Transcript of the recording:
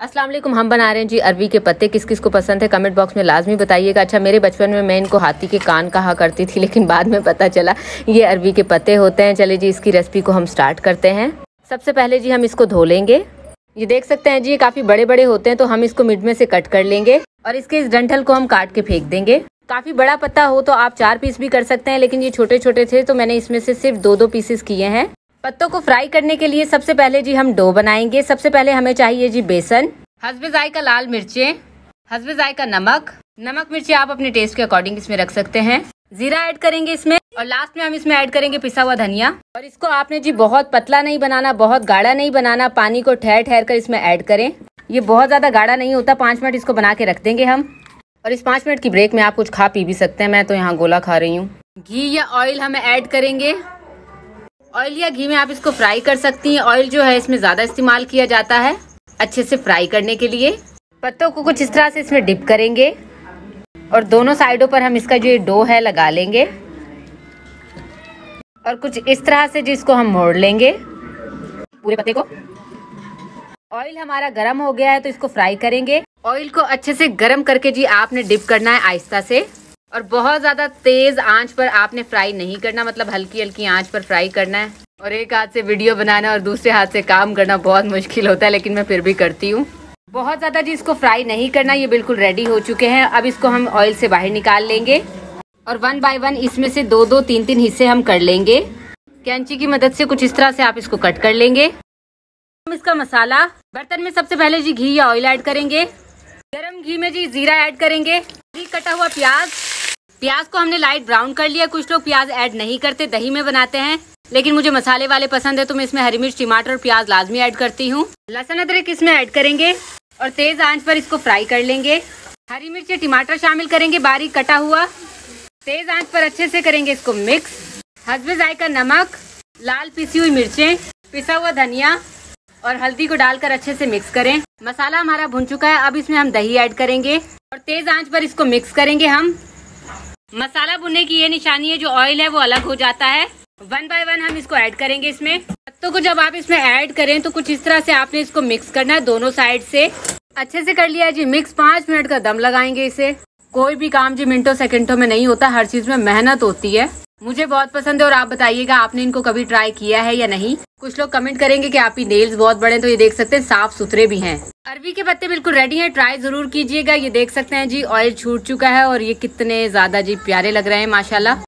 अस्सलाम वालेकुम। हम बना रहे हैं जी अरवी के पत्ते। किस किस को पसंद है कमेंट बॉक्स में लाजमी बताइएगा। अच्छा, मेरे बचपन में मैं इनको हाथी के कान कहा करती थी, लेकिन बाद में पता चला ये अरवी के पत्ते होते हैं। चलिए जी, इसकी रेसिपी को हम स्टार्ट करते हैं। सबसे पहले जी हम इसको धो लेंगे। ये देख सकते हैं जी, ये काफ़ी बड़े बड़े होते हैं, तो हम इसको मिड में से कट कर लेंगे और इसके इस डंठल को हम काट के फेंक देंगे। काफ़ी बड़ा पत्ता हो तो आप 4 पीस भी कर सकते हैं, लेकिन ये छोटे छोटे थे तो मैंने इसमें से सिर्फ 2 पीसेस किए हैं। पत्तों को फ्राई करने के लिए सबसे पहले जी हम डो बनाएंगे। सबसे पहले हमें चाहिए जी बेसन, हस्बे जायका लाल मिर्चें, हस्बे जायका नमक मिर्ची आप अपने टेस्ट के अकॉर्डिंग इसमें रख सकते हैं। जीरा ऐड करेंगे इसमें और लास्ट में हम इसमें ऐड करेंगे पिसा हुआ धनिया। और इसको आपने जी बहुत पतला नहीं बनाना, बहुत गाढ़ा नहीं बनाना। पानी को ठहर ठहर कर इसमें ऐड करें। ये बहुत ज्यादा गाढ़ा नहीं होता। 5 मिनट इसको बना के रख देंगे हम। और इस 5 मिनट की ब्रेक में आप कुछ खा पी भी सकते हैं। मैं तो यहाँ गोला खा रही हूँ। घी या ऑयल हम ऐड करेंगे। ऑयल या घी में आप इसको फ्राई कर सकती हैं। ऑयल जो है इसमें ज्यादा इस्तेमाल किया जाता है अच्छे से फ्राई करने के लिए। पत्तों को कुछ इस तरह से इसमें डिप करेंगे और दोनों साइडों पर हम इसका जो ये डो है लगा लेंगे और कुछ इस तरह से जिसको हम मोड़ लेंगे पूरे पत्ते को। ऑयल हमारा गर्म हो गया है तो इसको फ्राई करेंगे। ऑयल को अच्छे से गर्म करके जी आपने डिप करना है आहिस्ता से, और बहुत ज्यादा तेज आंच पर आपने फ्राई नहीं करना, मतलब हल्की हल्की आंच पर फ्राई करना है। और एक हाथ से वीडियो बनाना और दूसरे हाथ से काम करना बहुत मुश्किल होता है, लेकिन मैं फिर भी करती हूँ। बहुत ज़्यादा जी इसको फ्राई नहीं करना। ये बिल्कुल रेडी हो चुके हैं। अब इसको हम ऑयल से बाहर निकाल लेंगे और 1 बाय 1 इसमें से 2 3 हिस्से हम कर लेंगे। कैंची की मदद से कुछ इस तरह से आप इसको कट कर लेंगे। हम इसका मसाला बर्तन में सबसे पहले जी घी या ऑयल ऐड करेंगे। गरम घी में जी जीरा ऐड करेंगे। कटा हुआ प्याज को हमने लाइट ब्राउन कर लिया। कुछ लोग प्याज ऐड नहीं करते, दही में बनाते हैं, लेकिन मुझे मसाले वाले पसंद है तो मैं इसमें हरी मिर्च, टमाटर और प्याज लाजमी ऐड करती हूँ। लहसुन अदरक इसमें ऐड करेंगे और तेज आंच पर इसको फ्राई कर लेंगे। हरी मिर्च, टमाटर शामिल करेंगे बारीक कटा हुआ। तेज आंच पर अच्छे से करेंगे इसको मिक्स। हस्बे जायका नमक, लाल पिसी हुई मिर्चें, पिसा हुआ धनिया और हल्दी को डालकर अच्छे से मिक्स करें। मसाला हमारा भुन चुका है। अब इसमें हम दही ऐड करेंगे और तेज आंच पर इसको मिक्स करेंगे हम। मसाला भुनने की ये निशानी है, जो ऑयल है वो अलग हो जाता है। 1 बाय 1 हम इसको ऐड करेंगे इसमें। पत्तों को जब आप इसमें ऐड करें तो कुछ इस तरह से आपने इसको मिक्स करना है दोनों साइड से। अच्छे से कर लिया जी मिक्स। 5 मिनट का दम लगाएंगे इसे। कोई भी काम जी मिनटों सेकंडों में नहीं होता, हर चीज में मेहनत होती है। मुझे बहुत पसंद है और आप बताइएगा आपने इनको कभी ट्राई किया है या नहीं। कुछ लोग कमेंट करेंगे कि आपकी नेल्स बहुत बड़े हैं, तो ये देख सकते हैं साफ सुथरे भी हैं। अरवी के पत्ते बिल्कुल रेडी हैं, ट्राई जरूर कीजिएगा। ये देख सकते हैं जी ऑयल छूट चुका है और ये कितने ज्यादा जी प्यारे लग रहे हैं माशाल्लाह।